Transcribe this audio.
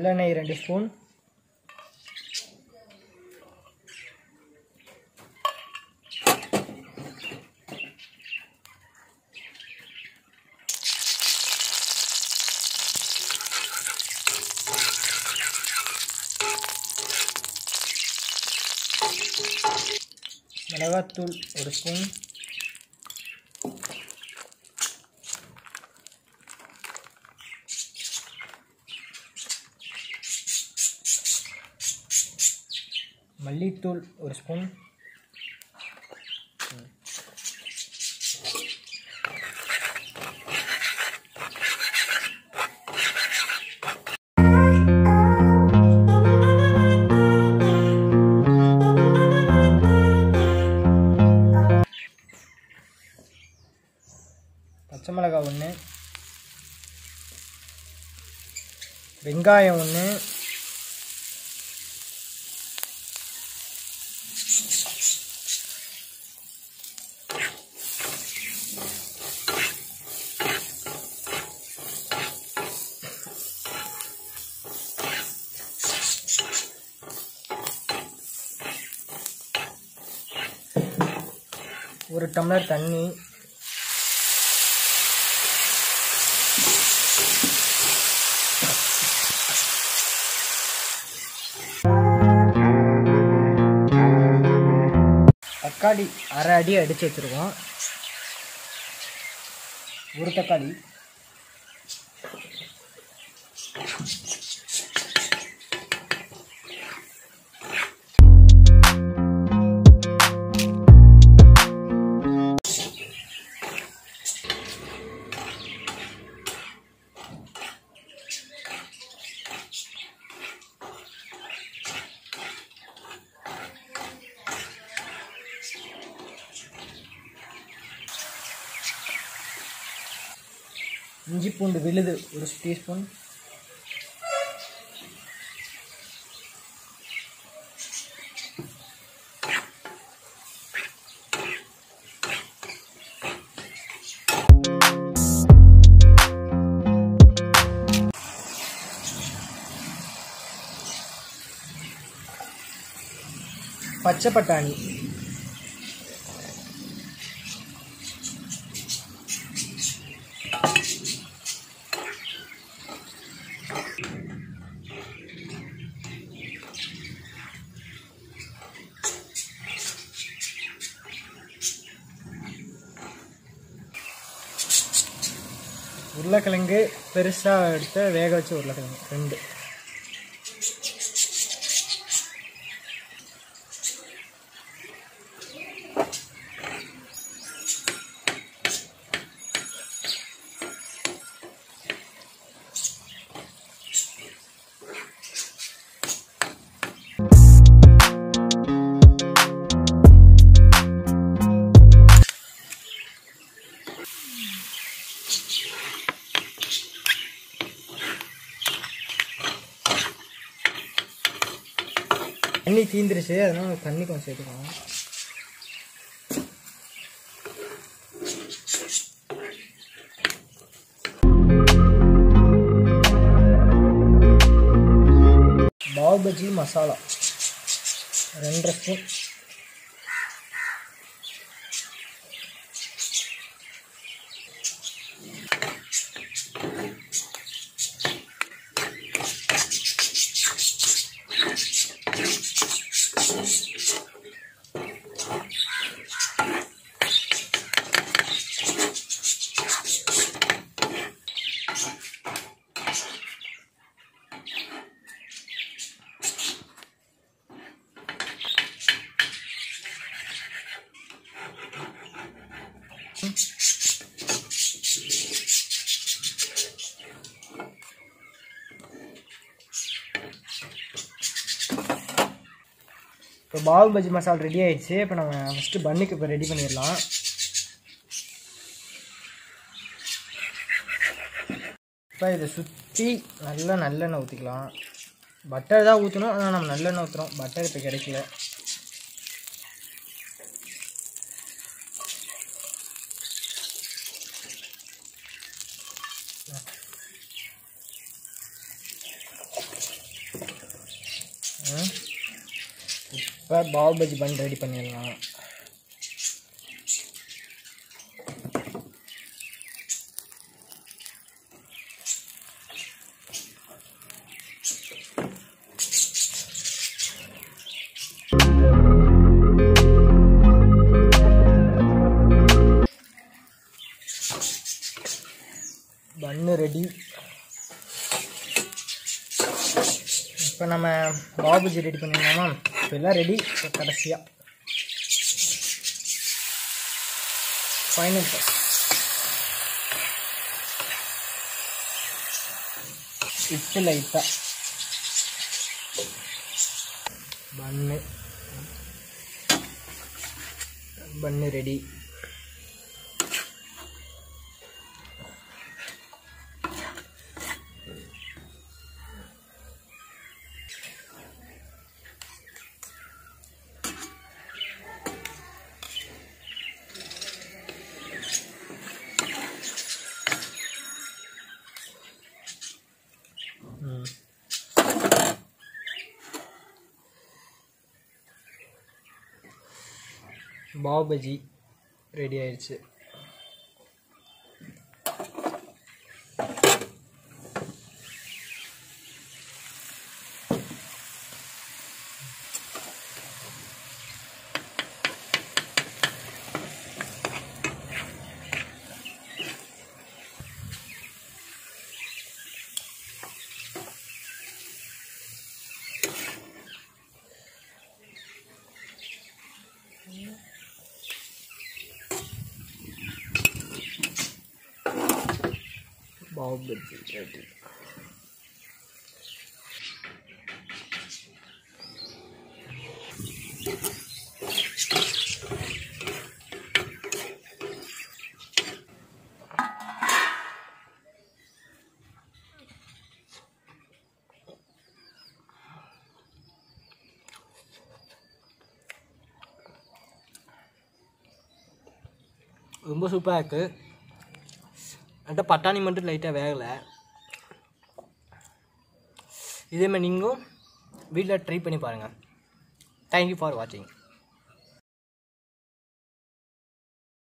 நல்லெண்ணெய் 2 ஸ்பூன், மிளகாத்தூள் 1 ஸ்பூன், மல்லித்தூள் 1 ஸ்பூன், பச்சை மிளகாய் 1, வெங்காயம் 1, ஒரு டம்ளர் தண்ணி, தக்காளி அரை அடி அடித்து வச்சுருக்கோம், ஒரு தக்காளி, இஞ்சி பூண்டு விழுது 1 டீஸ்பூன், பச்சை பட்டாணி, உருளைக்கிழங்கு பெருசாக எடுத்து வேக வச்ச உருளைக்கிழங்கு 2, தண்ணி தீந்துருச்சு, அதனால தண்ணி கொஞ்சம் சேர்த்துக்கலாம். பாவ் பஜ்ஜி மசாலா 2 ஸ்பூன், இப்போ பாவ் பஜ்ஜி மசாலா ரெடி ஆயிடுச்சு. இப்போ நம்ம ஃபஸ்ட்டு பன்னுக்கு இப்போ ரெடி பண்ணிடலாம். இப்போ இதை சுற்றி நல்லா நல்லெண்ணெய் ஊற்றிக்கலாம். பட்டர் தான் ஊற்றணும், ஆனால் நம்ம நல்லெண்ணெய் ஊற்றுறோம், பட்டர் இப்போ கிடைக்கல. இப்போ பாவ் பஜ்ஜி பன் ரெடி பண்ணிடலாம். Bun ready. இப்போ நம்ம பாவ் பஜ்ஜி ரெடி பண்ணிடலாமா? இப்போ எல்லாம் ரெடி. இப்போ கடைசியாக ஃபைனல் டச். உப்பு லைட்டாக. Bun ready. Pav bhaji ready ஆயிடுச்சு. பாவ் பஜ்ஜி ரெடி. ரொம்ப சூப்பராக இருக்குது. என்கிட்ட பட்டாணி மட்டும் லைட்டாக வேகலை. இதேமாதிரி நீங்களும் வீட்டில் ட்ரை பண்ணி பாருங்கள். தேங்க்யூ ஃபார் வாட்சிங்.